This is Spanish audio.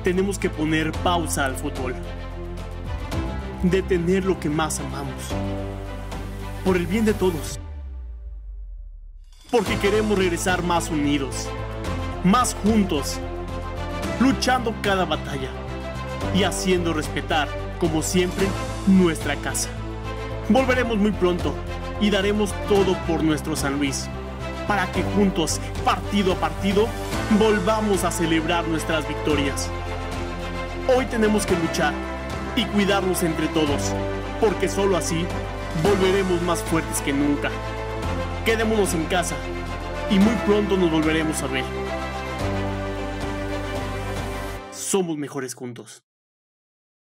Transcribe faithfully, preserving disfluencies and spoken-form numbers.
tenemos que poner pausa al fútbol. Detener lo que más amamos. Por el bien de todos. Porque queremos regresar más unidos, más juntos, luchando cada batalla y haciendo respetar, como siempre, nuestra casa. Volveremos muy pronto y daremos todo por nuestro San Luis, para que juntos, partido a partido, volvamos a celebrar nuestras victorias. Hoy tenemos que luchar y cuidarnos entre todos, porque solo así volveremos más fuertes que nunca. Quedémonos en casa y muy pronto nos volveremos a ver. Somos mejores juntos.